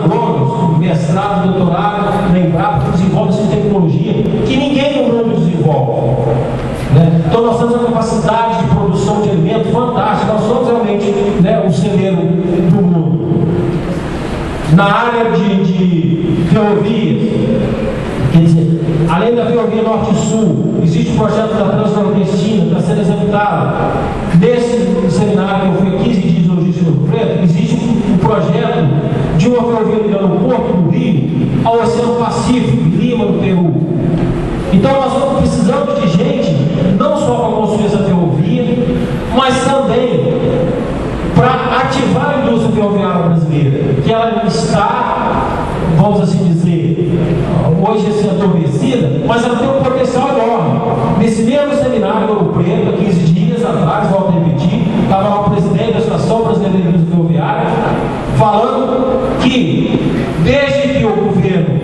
alunos, mestrado, doutorado, na Embrapa, que desenvolve essa tecnologia que ninguém no mundo desenvolve. Né? Então nós temos uma capacidade de produção de alimentos fantástica, nós somos realmente, né, o celeiro do mundo. Na área de ferrovias, quer dizer, além da ferrovia norte-sul, existe o projeto da Transnordestina, que está sendo executado. Nesse seminário que eu fui 15 dias de logística do Preto, existe um projeto de uma ferrovia ligando o Porto do Rio ao Oceano Pacífico, Lima, no Peru. Então nós precisamos de gente, não só para construir essa ferrovia, mas também para ativar a indústria ferroviária brasileira, que ela está, vamos assim dizer, hoje assim adormecida, mas ela tem um potencial enorme. Nesse mesmo seminário em Ouro Preto, há 15 dias atrás, volto a repetir, estava lá o presidente da Associação Brasileira de Indústria Ferroviária, falando que, desde que o governo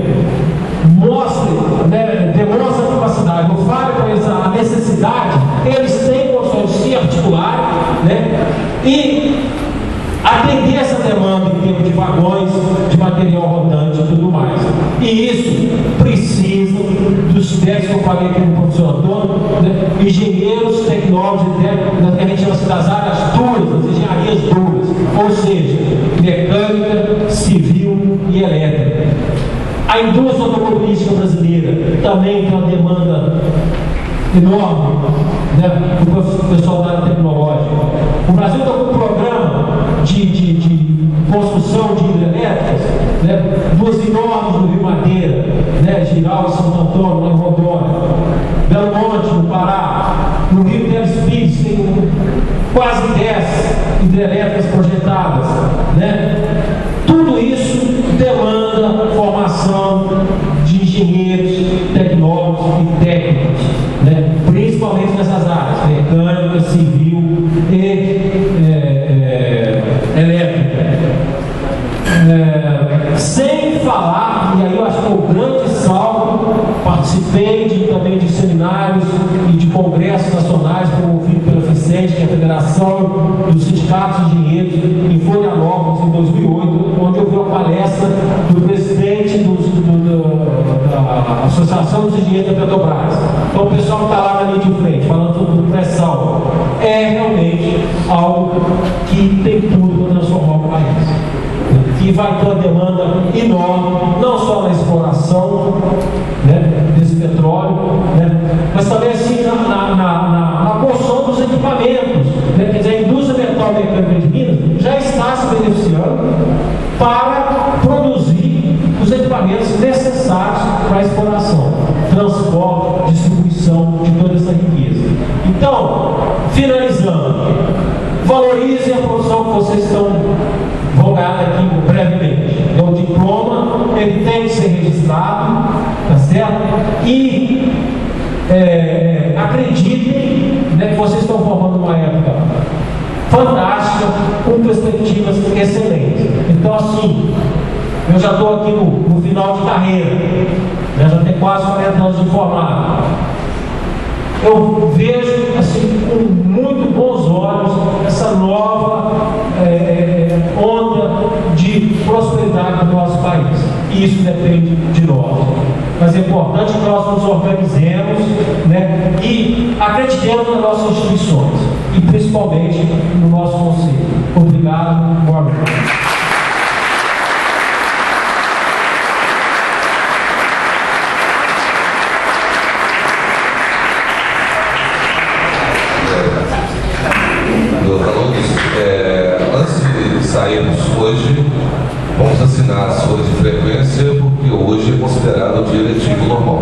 demonstra a capacidade, ou fale para eles a necessidade, eles têm condições de se articular, né, e atender essa demanda em termos de vagões, de material rodante e tudo mais. E isso precisa dos testes que eu falei aqui no professor Antônio, né, engenheiros, tecnólogos e técnicos, que a gente chama assim das áreas duras, das engenharias duras, ou seja, mecânica, civil e elétrica. A indústria automobilística brasileira também tem uma demanda enorme, né, do pessoal da área tecnológica. O Brasil está com um programa de construção de hidrelétricas, né, duas enormes no Rio Madeira, né, Giral e Santo Antônio, lá em Rondônia, Belo Monte, no Pará, no Rio Teles Pires, tem quase 10 hidrelétricas projetadas, né. Tudo isso demanda formação de engenheiros, tecnólogos e técnicos, né? Principalmente nessas áreas, mecânica, civil e elétrica. Sem falar, e aí eu acho que é o grande saldo, participei também de seminários e de congressos nacionais promovidos pela FICENT, que é a Federação dos Sindicatos de Engenheiros, em Florianópolis, em 2008, onde eu vi uma palestra do presidente da Associação dos Engenheiros da Petrobras. Então o pessoal que está lá na linha de frente, falando sobre pré-sal, é realmente algo que tem tudo para transformar o país. E vai ter uma demanda enorme, não só na exploração, né, desse petróleo, né, mas também assim, na construção dos equipamentos. Né, quer dizer, a indústria metal-mecânica de Minas já está se beneficiando para produzir os equipamentos necessários para a exploração, transporte, distribuição de toda essa riqueza. Então, finalizando, valorizem a produção que vocês vão ganhar aqui brevemente. O diploma, ele tem que ser registrado, tá certo? E acreditem, né, que vocês estão formando uma época fantástica, com perspectivas excelentes. Então, assim, eu já estou aqui no final de carreira, né, já tenho quase 40 anos de formado. Eu vejo assim, com muito bons olhos essa nova onda de prosperidade do nosso país. E isso depende de nós. Mas é importante que nós nos organizemos, né, e acreditemos nas nossas instituições e principalmente no nosso conselho. Obrigado, boa noite. Saímos hoje, vamos assinar as folhas de frequência, porque hoje é considerado o dia letivo normal.